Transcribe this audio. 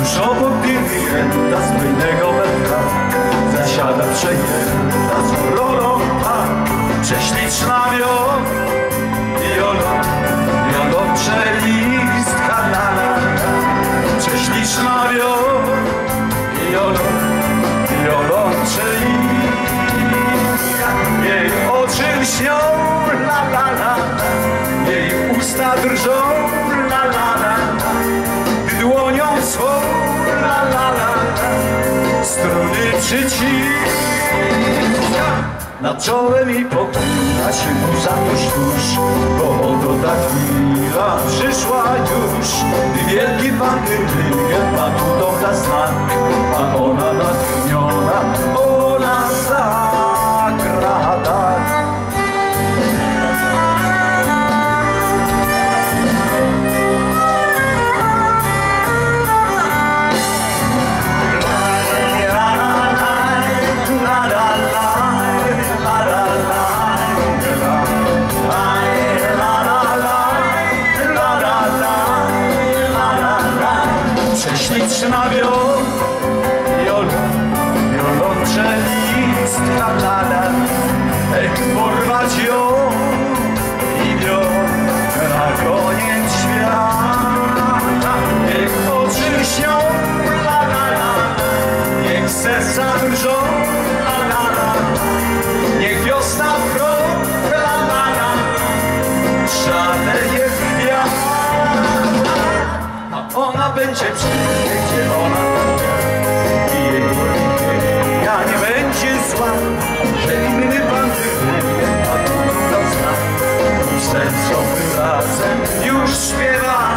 Tuż obok dyrygenta z bujnego metra zasiada przejęta z rolą prześliczna wiolonczelistka, prześliczna wiolonczelistka. Jej oczy lśnią, la la la, jej usta drżą, la la la, gdy dłonią swą, la la la, struny przyciska. Nad czołem i pokrywa się burza tuż, bo oto ta chwila przyszła już, gdy wielki pan dyrygent ma tu da znak, a ona natchniona, ona zagra tak. Prześliczna wiolonczelistka, lala, porwać ją i na koniec świata. Niech oczy lśnią, la la la, niech serca drżą, la la la, niech wiosna w krok, la la la, szaleje gwiazd. Ona będzie przyjdzie, gdzie ona i jej ja nie będzie zła, że inny pan dyrygent, a tu to zna i sercowy razem już śpiewa.